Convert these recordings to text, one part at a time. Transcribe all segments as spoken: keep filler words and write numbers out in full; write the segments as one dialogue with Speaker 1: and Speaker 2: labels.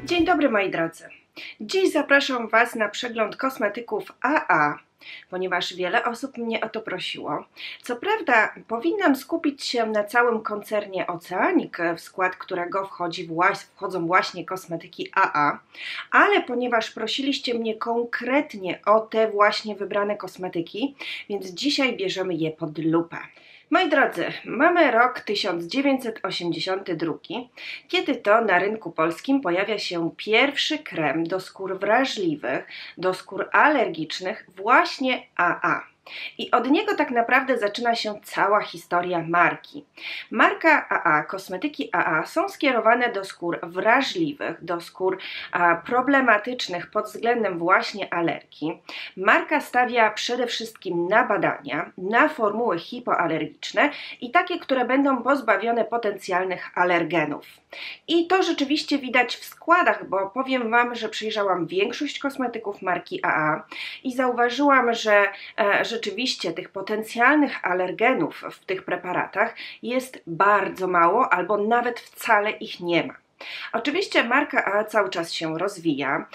Speaker 1: Dzień dobry moi drodzy. Dziś zapraszam Was na przegląd kosmetyków A A, ponieważ wiele osób mnie o to prosiło. Co prawda powinnam skupić się na całym koncernie Oceanic, w skład którego wchodzi właś, wchodzą właśnie kosmetyki A A, ale ponieważ prosiliście mnie konkretnie o te właśnie wybrane kosmetyki, więc dzisiaj bierzemy je pod lupę. Moi drodzy, mamy rok tysiąc dziewięćset osiemdziesiąty drugi, kiedy to na rynku polskim pojawia się pierwszy krem do skór wrażliwych, do skór alergicznych, właśnie A A. I od niego tak naprawdę zaczyna się cała historia marki. Marka A A, kosmetyki A A są skierowane do skór wrażliwych, do skór a, problematycznych pod względem właśnie alergii. Marka stawia przede wszystkim na badania, na formuły hipoalergiczne i takie, które będą pozbawione potencjalnych alergenów. I to rzeczywiście widać w składach, bo powiem Wam, że przyjrzałam większość kosmetyków marki A A i zauważyłam, że e, rzeczywiście tych potencjalnych alergenów w tych preparatach jest bardzo mało albo nawet wcale ich nie ma. Oczywiście marka A A cały czas się rozwija,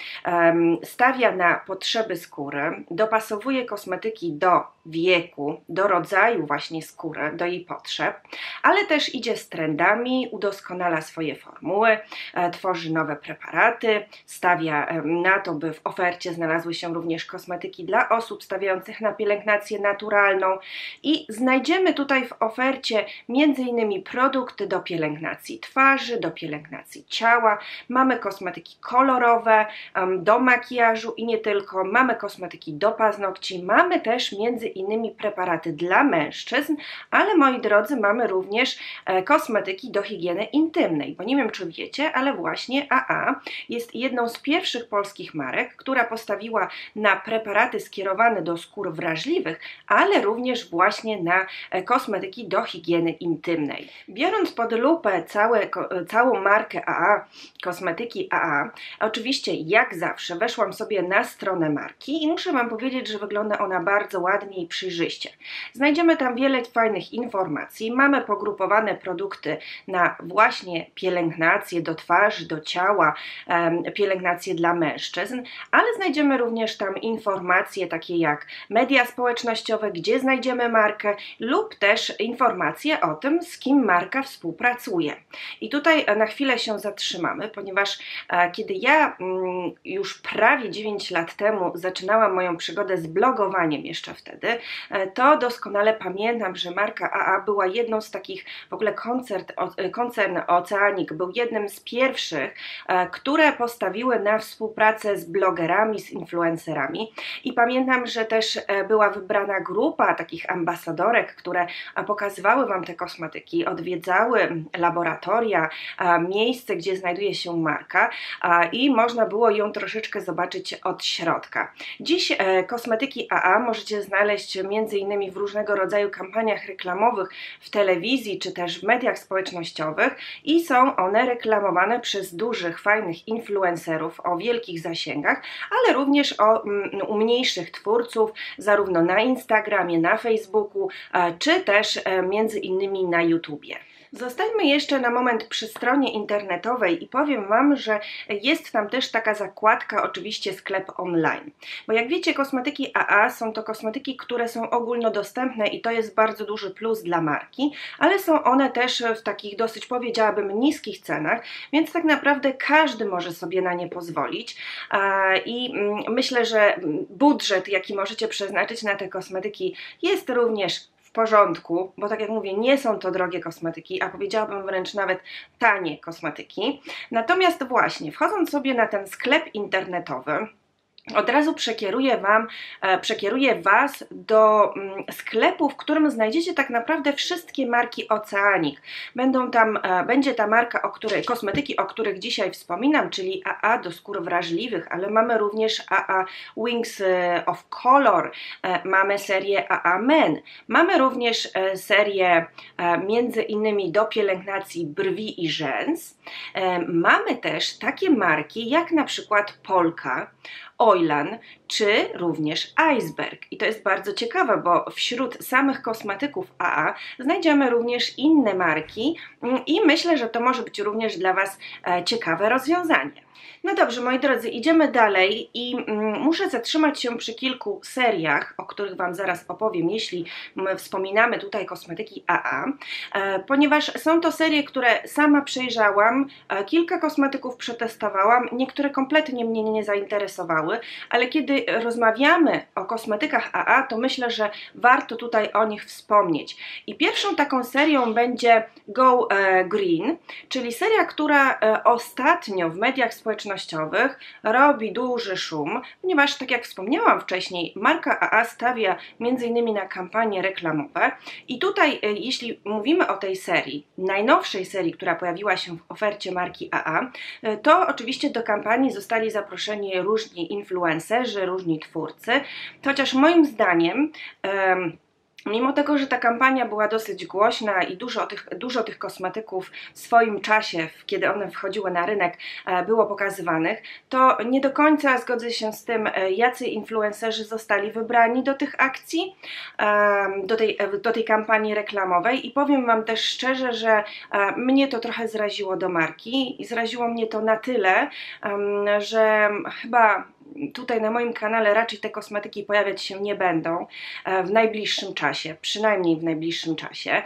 Speaker 1: stawia na potrzeby skóry, dopasowuje kosmetyki do wieku, do rodzaju właśnie skóry, do jej potrzeb, ale też idzie z trendami, udoskonala swoje formuły, tworzy nowe preparaty, stawia na to, by w ofercie znalazły się również kosmetyki dla osób stawiających na pielęgnację naturalną i znajdziemy tutaj w ofercie między innymi produkty do pielęgnacji twarzy, do pielęgnacji ciała, mamy kosmetyki kolorowe, do makijażu i nie tylko, mamy kosmetyki do paznokci, mamy też między innymi preparaty dla mężczyzn, ale moi drodzy, mamy również kosmetyki do higieny intymnej, bo nie wiem czy wiecie, ale właśnie A A jest jedną z pierwszych polskich marek, która postawiła na preparaty skierowane do skór wrażliwych, ale również właśnie na kosmetyki do higieny intymnej. Biorąc pod lupę całe, całą markę A A, kosmetyki A A, oczywiście jak zawsze weszłam sobie na stronę marki i muszę Wam powiedzieć, że wygląda ona bardzo ładnie i przejrzyście. Znajdziemy tam wiele fajnych informacji, mamy pogrupowane produkty na właśnie pielęgnację do twarzy, do ciała, um, pielęgnację dla mężczyzn, ale znajdziemy również tam informacje takie jak media społecznościowe, gdzie znajdziemy markę lub też informacje o tym, z kim marka współpracuje. I tutaj na chwilę się zatrzymamy, ponieważ e, kiedy ja mm, już prawie dziewięć lat temu zaczynałam moją przygodę z blogowaniem jeszcze wtedy, e, to doskonale pamiętam, że marka A A była jedną z takich, w ogóle koncert, o, koncern Oceanic był jednym z pierwszych, e, które postawiły na współpracę z blogerami, z influencerami i pamiętam, że też e, była wybrana grupa takich ambasadorek, które a, pokazywały Wam te kosmetyki, odwiedzały laboratoria, a, miejsce, gdzie znajduje się marka a, i można było ją troszeczkę zobaczyć od środka. Dziś e, kosmetyki A A możecie znaleźć między innymi w różnego rodzaju kampaniach reklamowych w telewizji czy też w mediach społecznościowych i są one reklamowane przez dużych, fajnych influencerów o wielkich zasięgach, ale również o, m, u mniejszych twórców, zarówno na Instagramie, na Facebooku, e, czy też e, między innymi na YouTubie. Zostańmy jeszcze na moment przy stronie internetowej i powiem Wam, że jest tam też taka zakładka, oczywiście sklep online. Bo jak wiecie, kosmetyki A A są to kosmetyki, które są ogólnodostępne i to jest bardzo duży plus dla marki, ale są one też w takich dosyć, powiedziałabym, niskich cenach, więc tak naprawdę każdy może sobie na nie pozwolić i myślę, że budżet, jaki możecie przeznaczyć na te kosmetyki, jest również w porządku, bo tak jak mówię, nie są to drogie kosmetyki, a powiedziałabym wręcz nawet tanie kosmetyki. Natomiast właśnie, wchodząc sobie na ten sklep internetowy, od razu przekieruję Wam, przekieruję Was do sklepu, w którym znajdziecie tak naprawdę wszystkie marki Oceanic. Będą tam, będzie ta marka, o której, kosmetyki, o których dzisiaj wspominam, czyli A A do skór wrażliwych, ale mamy również A A Wings of Color, mamy serię A A Men, mamy również serię między innymi do pielęgnacji brwi i rzęs. Mamy też takie marki jak na przykład Polka Oilan, czy również Iceberg. I to jest bardzo ciekawe, bo wśród samych kosmetyków A A znajdziemy również inne marki i myślę, że to może być również dla Was ciekawe rozwiązanie. No dobrze, moi drodzy, idziemy dalej i mm, muszę zatrzymać się przy kilku seriach, o których Wam zaraz opowiem, jeśli wspominamy tutaj kosmetyki A A, e, ponieważ są to serie, które sama przejrzałam, e, kilka kosmetyków przetestowałam, niektóre kompletnie mnie nie zainteresowały, ale kiedy rozmawiamy o kosmetykach A A, to myślę, że warto tutaj o nich wspomnieć. I pierwszą taką serią będzie Go e, Green, czyli seria, która e, ostatnio w mediach społecznościowych robi duży szum, ponieważ, tak jak wspomniałam wcześniej, marka A A stawia między innymi na kampanie reklamowe i tutaj, jeśli mówimy o tej serii, najnowszej serii, która pojawiła się w ofercie marki A A, to oczywiście do kampanii zostali zaproszeni różni influencerzy, różni twórcy, chociaż moim zdaniem um, mimo tego, że ta kampania była dosyć głośna i dużo tych, dużo tych kosmetyków w swoim czasie, kiedy one wchodziły na rynek, było pokazywanych, to nie do końca zgodzę się z tym, jacy influencerzy zostali wybrani do tych akcji, do tej, do tej kampanii reklamowej i powiem Wam też szczerze, że mnie to trochę zraziło do marki i zraziło mnie to na tyle, że chyba tutaj na moim kanale raczej te kosmetyki pojawiać się nie będą w najbliższym czasie, przynajmniej w najbliższym czasie,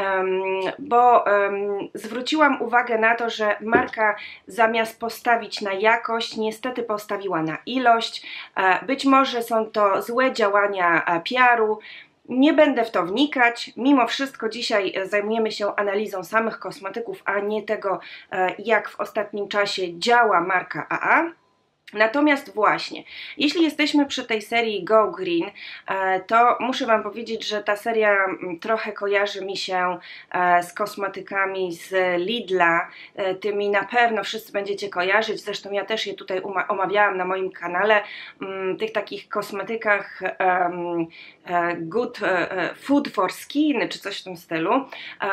Speaker 1: bo zwróciłam uwagę na to, że marka zamiast postawić na jakość, niestety postawiła na ilość. Być może są to złe działania P R-u, nie będę w to wnikać, mimo wszystko dzisiaj zajmujemy się analizą samych kosmetyków, a nie tego, jak w ostatnim czasie działa marka A A. Natomiast właśnie, jeśli jesteśmy przy tej serii Go Green, to muszę Wam powiedzieć, że ta seria trochę kojarzy mi się z kosmetykami z Lidla, tymi na pewno wszyscy będziecie kojarzyć, zresztą ja też je tutaj omawiałam na moim kanale, tych takich kosmetykach Good Food for Skin, czy coś w tym stylu,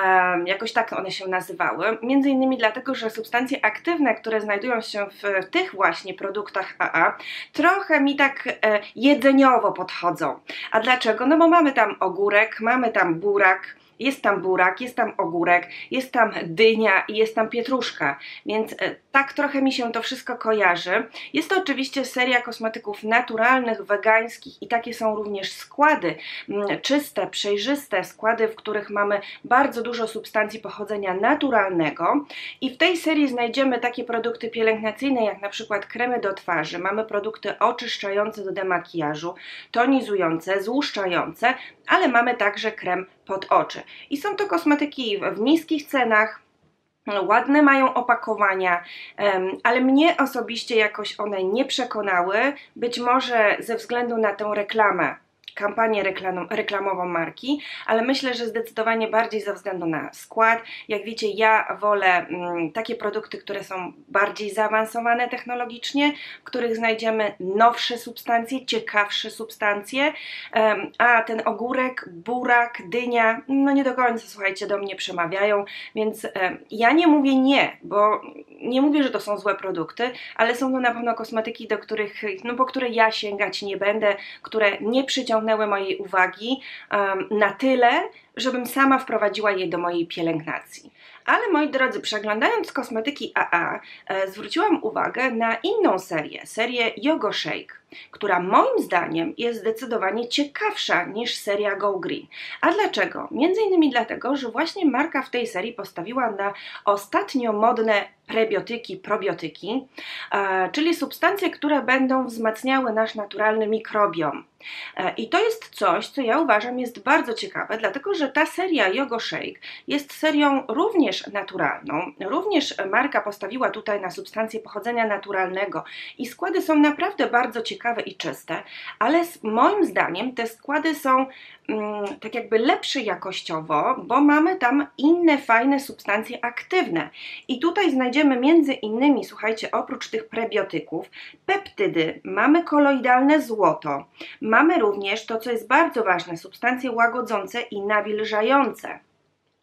Speaker 1: jakoś tak one się nazywały, między innymi dlatego, że substancje aktywne, które znajdują się w tych właśnie produktach A A, trochę mi tak e, jedzeniowo podchodzą. A dlaczego? No bo mamy tam ogórek, mamy tam burak, jest tam burak, jest tam ogórek, jest tam dynia i jest tam pietruszka, więc e, tak trochę mi się to wszystko kojarzy. Jest to oczywiście seria kosmetyków naturalnych, wegańskich i takie są również składy, m, czyste, przejrzyste składy, w których mamy bardzo dużo substancji pochodzenia naturalnego i w tej serii znajdziemy takie produkty pielęgnacyjne jak na przykład kremy do twarzy, mamy produkty oczyszczające do demakijażu, tonizujące, złuszczające, ale mamy także krem pod oczy. I są to kosmetyki w niskich cenach, ładne mają opakowania, ale mnie osobiście jakoś one nie przekonały, być może ze względu na tę reklamę, kampanię reklam, reklamową marki, ale myślę, że zdecydowanie bardziej ze względu na skład. Jak wiecie, ja wolę mm, takie produkty, które są bardziej zaawansowane technologicznie, w których znajdziemy nowsze substancje, ciekawsze substancje, um, a ten ogórek, burak, dynia, no nie do końca, słuchajcie, do mnie przemawiają, więc um, ja nie mówię nie, bo nie mówię, że to są złe produkty, ale są to na pewno kosmetyki, do których, no po które ja sięgać nie będę, które nie przyciągają mojej uwagi um, na tyle, żebym sama wprowadziła je do mojej pielęgnacji. Ale moi drodzy, przeglądając kosmetyki A A, e, zwróciłam uwagę na inną serię, serię Yogo Shake, która moim zdaniem jest zdecydowanie ciekawsza niż seria Go Green. A dlaczego? Między innymi dlatego, że właśnie marka w tej serii postawiła na ostatnio modne prebiotyki, probiotyki, e, czyli substancje, które będą wzmacniały nasz naturalny mikrobiom. E, I to jest coś, co ja uważam jest bardzo ciekawe, dlatego że ta seria Yogo Shake jest serią również naturalną, również marka postawiła tutaj na substancje pochodzenia naturalnego i składy są naprawdę bardzo ciekawe i czyste, ale moim zdaniem te składy są mm, tak jakby lepsze jakościowo, bo mamy tam inne fajne substancje aktywne i tutaj znajdziemy między innymi, słuchajcie, oprócz tych prebiotyków, peptydy, mamy koloidalne złoto, mamy również to, co jest bardzo ważne, substancje łagodzące i nawilżające.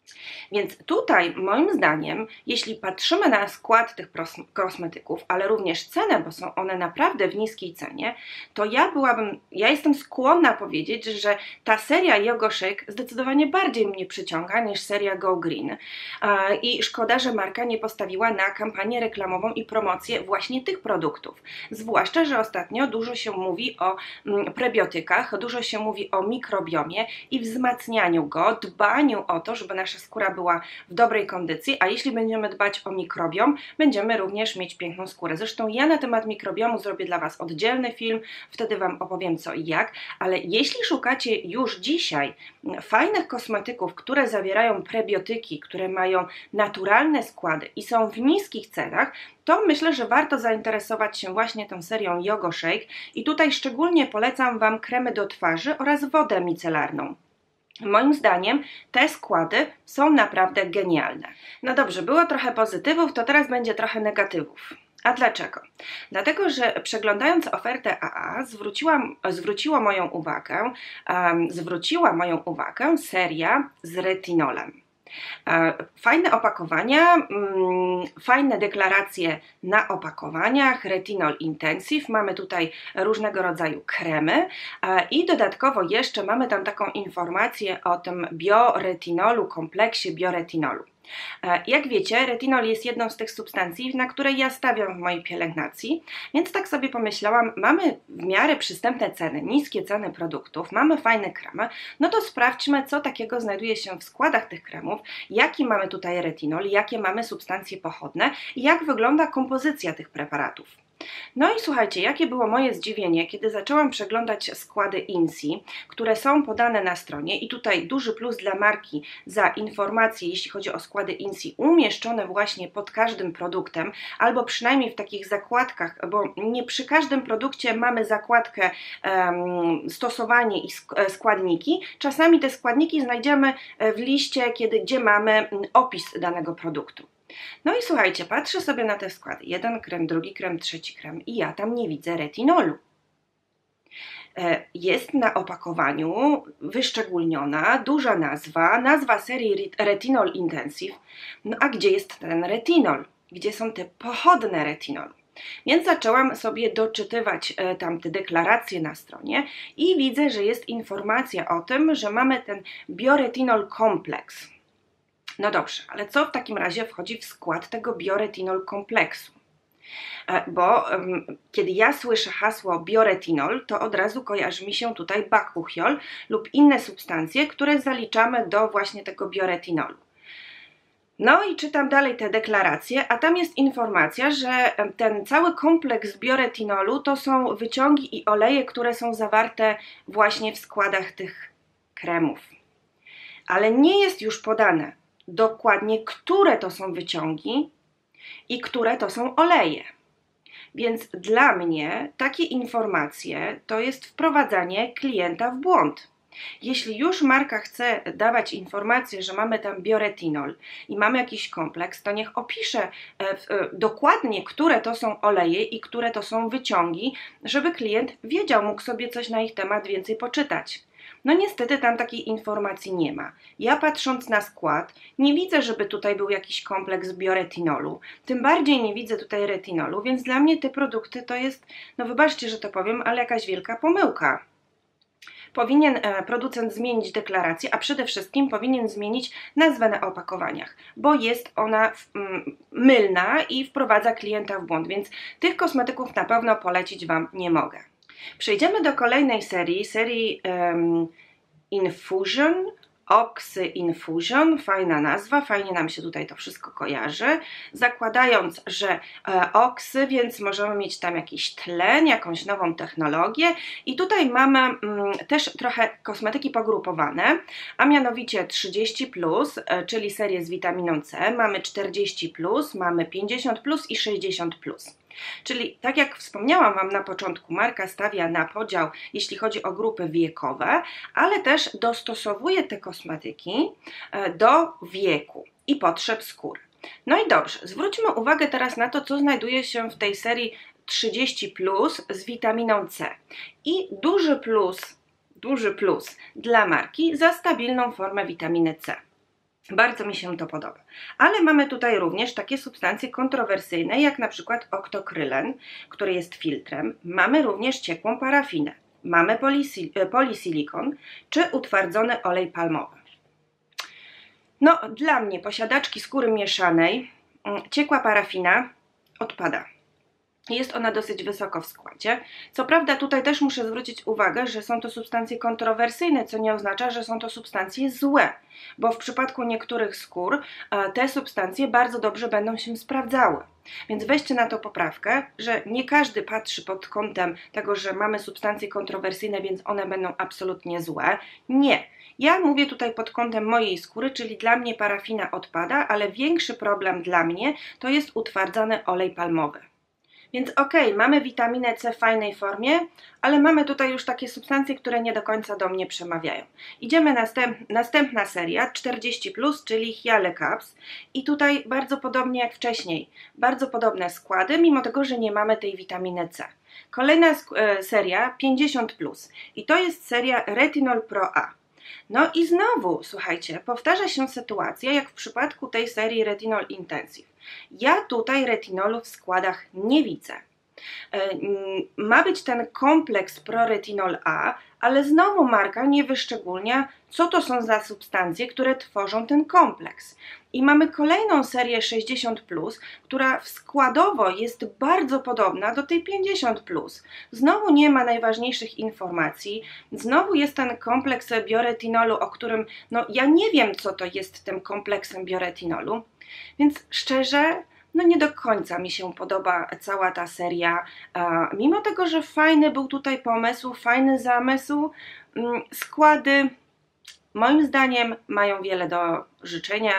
Speaker 1: Więc tutaj moim zdaniem, jeśli patrzymy na skład tych kosmetyków, ale również cenę, bo są one naprawdę w niskiej cenie, to ja byłabym, ja jestem skłonna powiedzieć, że ta seria Yogo Shake zdecydowanie bardziej mnie przyciąga niż seria Go Green. I szkoda, że marka nie postawiła na kampanię reklamową i promocję właśnie tych produktów. Zwłaszcza, że ostatnio dużo się mówi o prebiotykach, dużo się mówi o mikrobiomie i wzmacnianiu go, dbaniu o to, żeby nasza skóra była w dobrej kondycji, a jeśli będziemy dbać o mikrobiom, będziemy również mieć piękną skórę. Zresztą ja na temat mikrobiomu zrobię dla Was oddzielny film, wtedy Wam opowiem co i jak, ale jeśli szukacie już dzisiaj fajnych kosmetyków, które zawierają prebiotyki, które mają naturalne składy i są w niskich cenach, to myślę, że warto zainteresować się właśnie tą serią Yogo Shake i tutaj szczególnie polecam Wam kremy do twarzy oraz wodę micelarną. Moim zdaniem te składy są naprawdę genialne. No dobrze, było trochę pozytywów, to teraz będzie trochę negatywów. A dlaczego? Dlatego, że przeglądając ofertę A A zwróciłam, zwróciło moją uwagę, um, zwróciła moją uwagę seria z retinolem. Fajne opakowania, fajne deklaracje na opakowaniach, Retinol Intensive, mamy tutaj różnego rodzaju kremy i dodatkowo jeszcze mamy tam taką informację o tym bioretinolu, kompleksie bioretinolu. Jak wiecie, retinol jest jedną z tych substancji, na które ja stawiam w mojej pielęgnacji, więc tak sobie pomyślałam, mamy w miarę przystępne ceny, niskie ceny produktów, mamy fajne kremy, no to sprawdźmy, co takiego znajduje się w składach tych kremów, jaki mamy tutaj retinol, jakie mamy substancje pochodne i jak wygląda kompozycja tych preparatów. No i słuchajcie, jakie było moje zdziwienie, kiedy zaczęłam przeglądać składy INSI, które są podane na stronie i tutaj duży plus dla marki za informacje, jeśli chodzi o składy INSI, umieszczone właśnie pod każdym produktem, albo przynajmniej w takich zakładkach, bo nie przy każdym produkcie mamy zakładkę um, stosowanie i składniki, czasami te składniki znajdziemy w liście, kiedy, gdzie mamy opis danego produktu. No i słuchajcie, patrzę sobie na te składy, jeden krem, drugi krem, trzeci krem i ja tam nie widzę retinolu. Jest na opakowaniu wyszczególniona duża nazwa, nazwa serii Retinol Intensive, no a gdzie jest ten retinol? Gdzie są te pochodne retinolu? Więc zaczęłam sobie doczytywać tamte deklaracje na stronie i widzę, że jest informacja o tym, że mamy ten bioretinol kompleks. No dobrze, ale co w takim razie wchodzi w skład tego bioretinol kompleksu? Bo um, kiedy ja słyszę hasło bioretinol, to od razu kojarzy mi się tutaj bakuchiol lub inne substancje, które zaliczamy do właśnie tego bioretinolu. No i czytam dalej te deklaracje, a tam jest informacja, że ten cały kompleks bioretinolu to są wyciągi i oleje, które są zawarte właśnie w składach tych kremów. Ale nie jest już podane dokładnie, które to są wyciągi i które to są oleje. Więc dla mnie takie informacje to jest wprowadzanie klienta w błąd. Jeśli już marka chce dawać informację, że mamy tam bioretinol i mamy jakiś kompleks, to niech opisze dokładnie, które to są oleje i które to są wyciągi, żeby klient wiedział, mógł sobie coś na ich temat więcej poczytać. No niestety tam takiej informacji nie ma. Ja patrząc na skład nie widzę, żeby tutaj był jakiś kompleks bioretinolu, tym bardziej nie widzę tutaj retinolu, więc dla mnie te produkty to jest, no wybaczcie, że to powiem, ale jakaś wielka pomyłka. Powinien producent zmienić deklarację, a przede wszystkim powinien zmienić nazwę na opakowaniach, bo jest ona mylna i wprowadza klienta w błąd, więc tych kosmetyków na pewno polecić Wam nie mogę. Przejdziemy do kolejnej serii, serii um, Infusion, Oxy Infusion, fajna nazwa, fajnie nam się tutaj to wszystko kojarzy. Zakładając, że e, Oxy, więc możemy mieć tam jakiś tlen, jakąś nową technologię i tutaj mamy mm, też trochę kosmetyki pogrupowane, a mianowicie trzydzieści plus, e, czyli serię z witaminą C, mamy czterdzieści plus, mamy pięćdziesiąt plus i sześćdziesiąt plus. Czyli tak jak wspomniałam Wam na początku, marka stawia na podział, jeśli chodzi o grupy wiekowe, ale też dostosowuje te kosmetyki do wieku i potrzeb skóry. No i dobrze, zwróćmy uwagę teraz na to, co znajduje się w tej serii trzydzieści plus z witaminą C. I duży plus, duży plus dla marki za stabilną formę witaminy C. Bardzo mi się to podoba. Ale mamy tutaj również takie substancje kontrowersyjne, jak na przykład oktokrylen, który jest filtrem. Mamy również ciekłą parafinę. Mamy polisilikon czy utwardzony olej palmowy. No, dla mnie, posiadaczki skóry mieszanej, ciekła parafina odpada. Jest ona dosyć wysoko w składzie. Co prawda tutaj też muszę zwrócić uwagę, że są to substancje kontrowersyjne, co nie oznacza, że są to substancje złe, bo w przypadku niektórych skór te substancje bardzo dobrze będą się sprawdzały. Więc weźcie na to poprawkę, że nie każdy patrzy pod kątem tego, że mamy substancje kontrowersyjne, więc one będą absolutnie złe. Nie. Ja mówię tutaj pod kątem mojej skóry, czyli dla mnie parafina odpada, ale większy problem dla mnie to jest utwardzany olej palmowy. Więc okej, okay, mamy witaminę C w fajnej formie, ale mamy tutaj już takie substancje, które nie do końca do mnie przemawiają. Idziemy następ, następna seria, czterdzieści plus, czyli Hyale Caps. I tutaj bardzo podobnie jak wcześniej, bardzo podobne składy, mimo tego, że nie mamy tej witaminy C. Kolejna e, seria, pięćdziesiąt plus. I to jest seria Retinol Pro A. No i znowu, słuchajcie, powtarza się sytuacja jak w przypadku tej serii Retinol Intensive. Ja tutaj retinolu w składach nie widzę. Ma być ten kompleks ProRetinol A, ale znowu marka nie wyszczególnia, co to są za substancje, które tworzą ten kompleks. I mamy kolejną serię sześćdziesiąt plus, która składowo jest bardzo podobna do tej pięćdziesiąt plus. Znowu nie ma najważniejszych informacji, znowu jest ten kompleks bioretinolu, o którym no, ja nie wiem, co to jest tym kompleksem bioretinolu, więc szczerze, no nie do końca mi się podoba cała ta seria, mimo tego, że fajny był tutaj pomysł, fajny zamysł, składy moim zdaniem mają wiele do życzenia,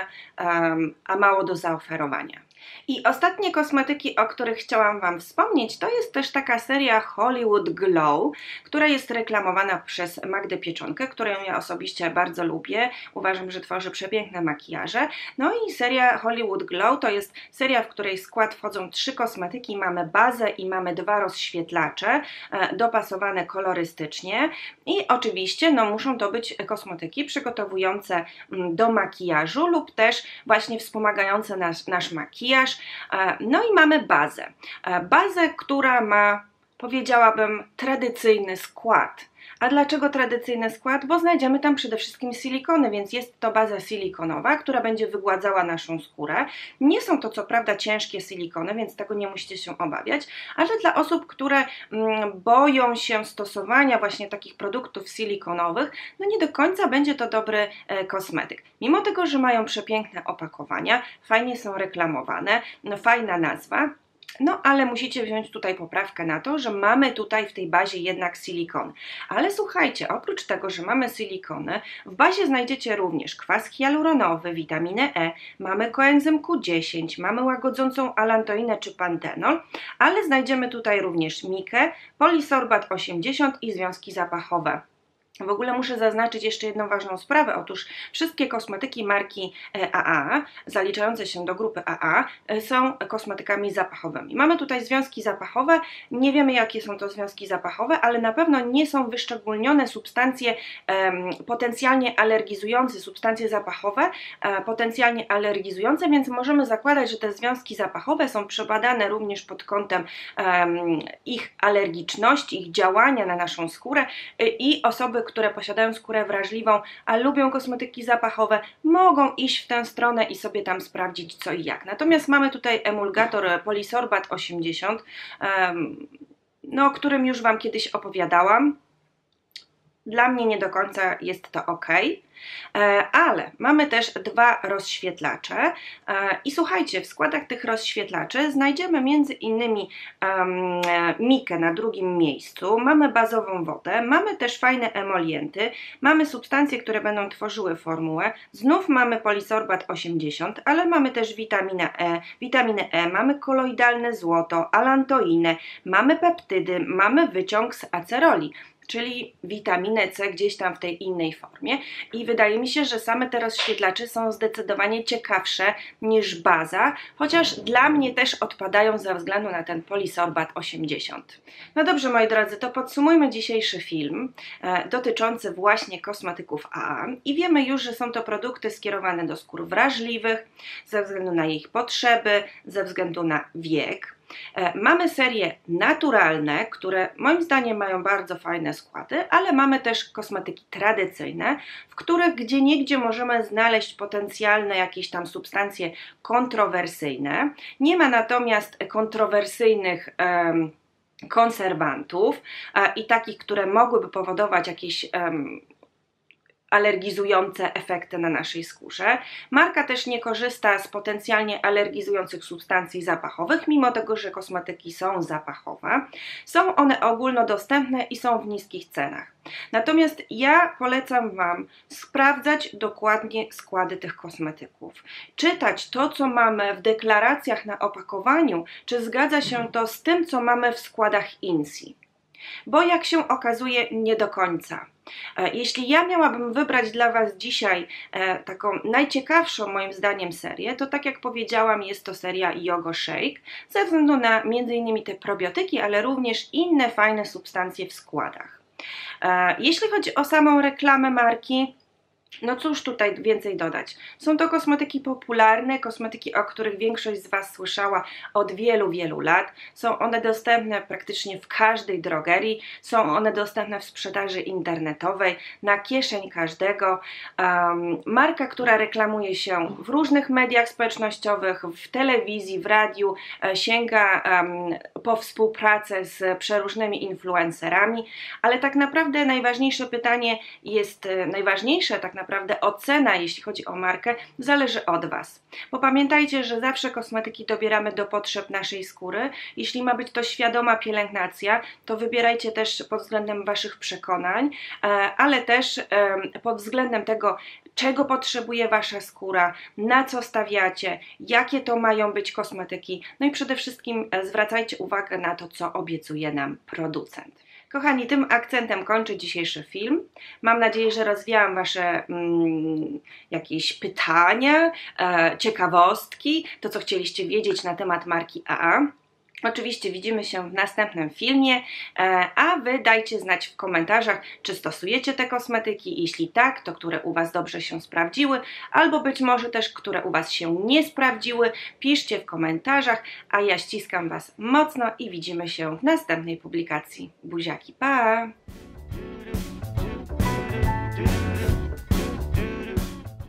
Speaker 1: a mało do zaoferowania. I ostatnie kosmetyki, o których chciałam Wam wspomnieć, to jest też taka seria Hollywood Glow, która jest reklamowana przez Magdę Pieczonkę, którą ja osobiście bardzo lubię. Uważam, że tworzy przepiękne makijaże. No i seria Hollywood Glow to jest seria, w której w skład wchodzą trzy kosmetyki. Mamy bazę i mamy dwa rozświetlacze, e, dopasowane kolorystycznie. I oczywiście no, muszą to być kosmetyki przygotowujące do makijażu lub też właśnie wspomagające nasz, nasz makijaż. No i mamy bazę. Bazę, która ma, powiedziałabym, tradycyjny skład. A dlaczego tradycyjny skład? Bo znajdziemy tam przede wszystkim silikony, więc jest to baza silikonowa, która będzie wygładzała naszą skórę. Nie są to co prawda ciężkie silikony, więc tego nie musicie się obawiać, ale dla osób, które mm, boją się stosowania właśnie takich produktów silikonowych, no nie do końca będzie to dobry e, kosmetyk. Mimo tego, że mają przepiękne opakowania, fajnie są reklamowane, no, fajna nazwa, no ale musicie wziąć tutaj poprawkę na to, że mamy tutaj w tej bazie jednak silikon. Ale słuchajcie, oprócz tego, że mamy silikony, w bazie znajdziecie również kwas hialuronowy, witaminę E, mamy koenzym Q dziesięć, mamy łagodzącą alantoinę czy pantenol, ale znajdziemy tutaj również mikę, polisorbat osiemdziesiąt i związki zapachowe. W ogóle muszę zaznaczyć jeszcze jedną ważną sprawę. Otóż wszystkie kosmetyki marki A A, zaliczające się do grupy A A, są kosmetykami zapachowymi. Mamy tutaj związki zapachowe, nie wiemy jakie są to związki zapachowe, ale na pewno nie są wyszczególnione substancje um, potencjalnie alergizujące, substancje zapachowe, um, potencjalnie alergizujące, więc możemy zakładać, że te związki zapachowe są przebadane również pod kątem um, ich alergiczności, ich działania na naszą skórę i osoby, które posiadają skórę wrażliwą, a lubią kosmetyki zapachowe, mogą iść w tę stronę i sobie tam sprawdzić co i jak. Natomiast mamy tutaj emulgator polisorbat osiemdziesiąt, no, o którym już Wam kiedyś opowiadałam. Dla mnie nie do końca jest to ok, ale mamy też dwa rozświetlacze i słuchajcie, w składach tych rozświetlaczy znajdziemy między innymi um, mikę na drugim miejscu, mamy bazową wodę, mamy też fajne emolienty, mamy substancje, które będą tworzyły formułę, znów mamy polisorbat osiemdziesiąt, ale mamy też witaminę E, witaminę E, mamy koloidalne złoto, alantoinę, mamy peptydy, mamy wyciąg z aceroli. czyli witaminę C gdzieś tam w tej innej formie i wydaje mi się, że same te rozświetlacze są zdecydowanie ciekawsze niż baza, chociaż dla mnie też odpadają ze względu na ten polisorbat osiemdziesiąt. No dobrze, moi drodzy, to podsumujmy dzisiejszy film e, dotyczący właśnie kosmetyków A A i wiemy już, że są to produkty skierowane do skór wrażliwych ze względu na ich potrzeby, ze względu na wiek. E, mamy serie naturalne, które moim zdaniem mają bardzo fajne składy, ale mamy też kosmetyki tradycyjne, w których gdzieniegdzie możemy znaleźć potencjalne jakieś tam substancje kontrowersyjne. Nie ma natomiast kontrowersyjnych em, konserwantów e, i takich, które mogłyby powodować jakieś em, alergizujące efekty na naszej skórze. Marka też nie korzysta z potencjalnie alergizujących substancji zapachowych, mimo tego, że kosmetyki są zapachowe. Są one ogólnodostępne i są w niskich cenach. Natomiast ja polecam Wam sprawdzać dokładnie składy tych kosmetyków. Czytać to, co mamy w deklaracjach na opakowaniu, czy zgadza się to z tym, co mamy w składach I N S I. Bo jak się okazuje, nie do końca. Jeśli ja miałabym wybrać dla Was dzisiaj e, taką najciekawszą moim zdaniem serię, to tak jak powiedziałam, jest to seria Yogo Shake, ze względu na między innymi te probiotyki, ale również inne fajne substancje w składach. E, jeśli chodzi o samą reklamę marki, no cóż tutaj więcej dodać. Są to kosmetyki popularne, kosmetyki, o których większość z Was słyszała od wielu, wielu lat. Są one dostępne praktycznie w każdej drogerii, są one dostępne w sprzedaży internetowej, na kieszeń każdego. Um, marka, która reklamuje się w różnych mediach społecznościowych, w telewizji, w radiu, e, sięga um, po współpracę z przeróżnymi influencerami, ale tak naprawdę najważniejsze pytanie jest, e, najważniejsze tak naprawdę Naprawdę ocena, jeśli chodzi o markę, zależy od Was. Bo pamiętajcie, że zawsze kosmetyki dobieramy do potrzeb naszej skóry. Jeśli ma być to świadoma pielęgnacja, to wybierajcie też pod względem Waszych przekonań, ale też pod względem tego, czego potrzebuje Wasza skóra, na co stawiacie, jakie to mają być kosmetyki. No i przede wszystkim zwracajcie uwagę na to, co obiecuje nam producent. Kochani, tym akcentem kończę dzisiejszy film. Mam nadzieję, że rozwiałam Wasze mm, jakieś pytania, e, ciekawostki, to co chcieliście wiedzieć na temat marki A A. Oczywiście widzimy się w następnym filmie, e, a Wy dajcie znać w komentarzach, czy stosujecie te kosmetyki, jeśli tak, to które u Was dobrze się sprawdziły, albo być może też, które u Was się nie sprawdziły. Piszcie w komentarzach, a ja ściskam Was mocno i widzimy się w następnej publikacji. Buziaki, pa!